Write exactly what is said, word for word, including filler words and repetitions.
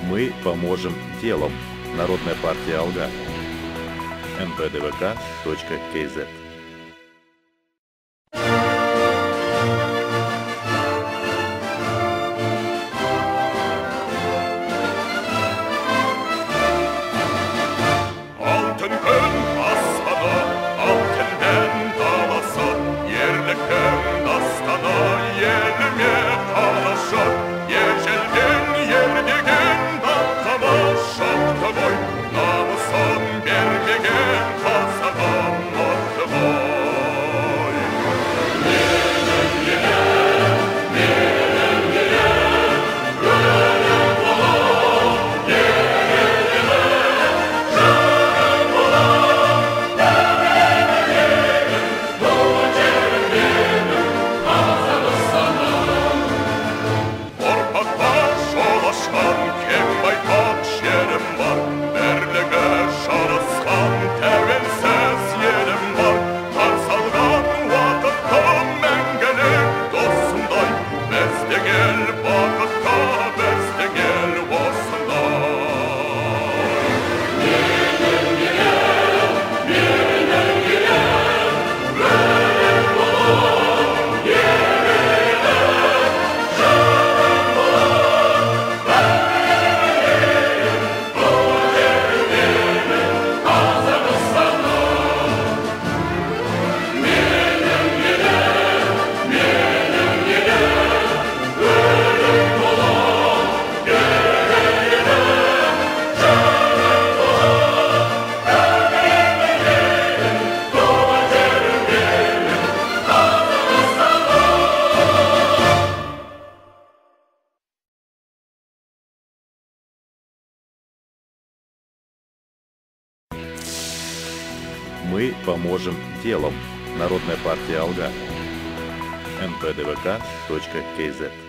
Мы поможем делом. Народная партия Алга. эн пэ дэ вэ ка точка ка зет. Алтын күн астана, алтынмен таласар, ерліктің дастаны еліме талашар. Ежелден ердеген даңқыма шапты ғой, намысын бермеген қазағым атты ғой. Менің елім, менің елім, өлім болам, елім, жырым болам, менің елім, туған жерім менің, Қазақстаным. Ұрпаққа жол ашқан кең байтақ жерім бар, бірлігі жарасқан тәуелсіз елім бар. Қарсы алған уақытта мәңгілік досындай, біздің ел бақытта, біздің ел осындай. Менің елім, менің елім, өлім болам, елім, жырым болам, менің елім, туған жерім менің, Қазақстаным. Менің елім, менің елім, өлім болам, елім, жырым болам, менің елім, туған жерім менің, Қазақстаным. Мы поможем делом. Народная партия Алга. эн пэ дэ вэ ка точка ка зет.